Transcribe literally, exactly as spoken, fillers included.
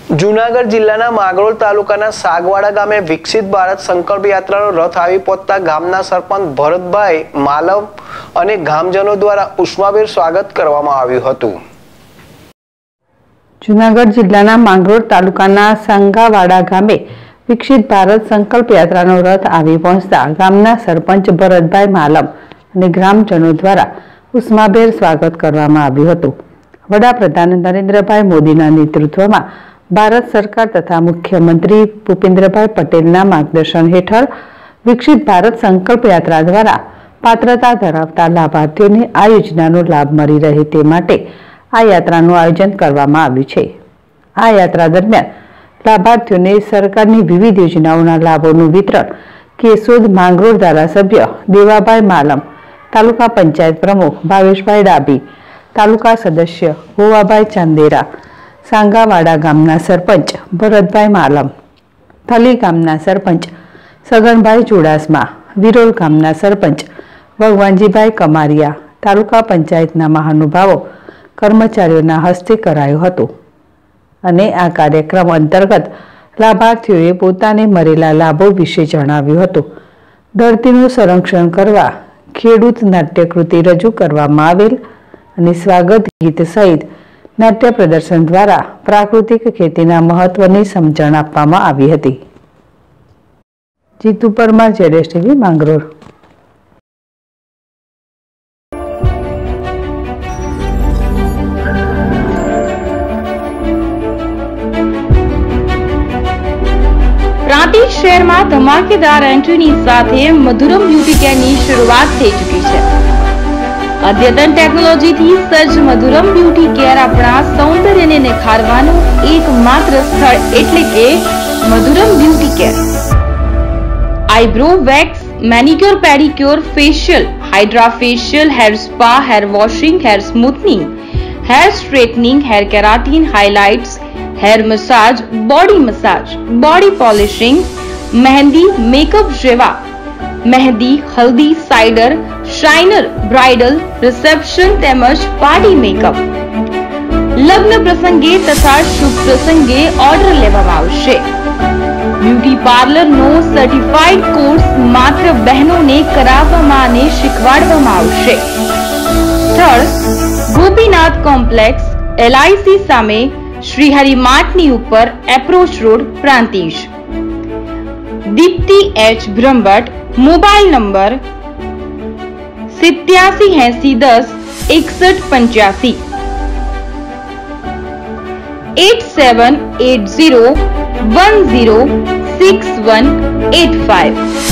જૂનાગઢ જિલ્લાના માંગરોળ તાલુકાના સાગવાડા ગામે વિકસિત ભારત સંકલ્પ યાત્રાનો રથ આવી પહોંચતા ગામના સરપંચ ભરતભાઈ માલવ અને ગામજનો દ્વારા ઉષ્માભેર સ્વાગત કરવામાં આવ્યું હતું। જૂનાગઢ જિલ્લાના માંગરોળ તાલુકાના સાંગાવાડા ગામે વિકસિત ભારત સંકલ્પ યાત્રાનો રથ આવી પહોંચતા ગામના સરપંચ ભરતભાઈ માલવ અને ગ્રામજનો દ્વારા ઉષ્માભેર સ્વાગત કરવામાં આવ્યું હતું। વડાપ્રધાન નરેન્દ્રભાઈ મોદીના નેતૃત્વમાં ભારત સરકાર તથા મુખ્યમંત્રી ભૂપેન્દ્રભાઈ પટેલના માર્ગદર્શન હેઠળ વિકસિત ભારત સંકલ્પ યાત્રા દ્વારા પાત્રતા ધરાવતા લાભાર્થીઓને આ યોજનાનો લાભ મળી રહે તે માટે આ યાત્રાનું આયોજન કરવામાં આવ્યું છે। આ યાત્રા દરમિયાન લાભાર્થીઓને સરકારની વિવિધ યોજનાઓના લાભોનું વિતરણ કેશોદ માંગરોળ ધારાસભ્ય દેવાભાઈ માલમ, તાલુકા પંચાયત પ્રમુખ ભાવેશભાઈ ડાબી, તાલુકા સદસ્ય ગોવાભાઈ ચાંદેરા, સાંગાવાડા ગામના સરપંચ ભરતભાઈ માલમ, થલી ગામના સરપંચ સગનભાઈ ચુડાસમા, વિરોલ ગામના સરપંચ ભગવાનજીભાઈ કમારિયા, તાલુકા પંચાયતના મહાનુભાવો કર્મચારીઓના હસ્તે કરાયું હતું અને આ કાર્યક્રમ અંતર્ગત લાભાર્થીઓએ પોતાને મળેલા લાભો વિશે જણાવ્યું હતું। ધરતીનું સંરક્ષણ કરવા ખેડૂત નાટ્યકૃતિ રજૂ કરવામાં આવેલ અને સ્વાગત ગીત સહિત નાટ્ય પ્રદર્શન દ્વારા પ્રાકૃતિક ખેતીના મહત્વની સમજણ આપવામાં આવી હતી। જીતુ પરમાર, જેડેશ ટીવી, માંગરોળ। પ્રાંતિજ શહેરમાં ધમાકેદાર એન્ટ્રીની સાથે મધુરમ બ્યુટી કેરની શરૂઆત થઈ ચૂકી છે। અદ્યતન ટેકનોલોજીથી સજ્જ મધુરમ બ્યુટી કેર આપણા સૌંદર્યને નિખારવાનું એકમાત્ર સ્થળ એટલે કે Madhuram beauty care. Eyebrow wax, manicure, pedicure, facial, hydra facial, hair spa, hair washing, hair smoothening, hair straightening, hair keratin, highlights, hair massage, body massage, body polishing, mehndi, makeup જેવા મહેંદી, હલ્દી, સાઇડર, શાઇનર, બ્રાઇડલ, રિસેપ્શન તેમજ party makeup, લગ્ન પ્રસંગે તથા શુભ પ્રસંગે order લેવામાં આવશે। Beauty પાર્લરનો certified course માત્ર બહેનોને કરાવવામાં અને શીખવાડવામાં આવશે। સ્થળ ગોપીનાથ કોમ્પ્લેક્સ, એલઆઈસી સામે, શ્રીહરિ માર્ટની ઉપર, approach road, Prantij. Deepti H Brahmbhatt, mobile number સિત્યાસી એસી દસ એકસઠ પંચ્યાસી, eight seven eight zero one zero six one eight five.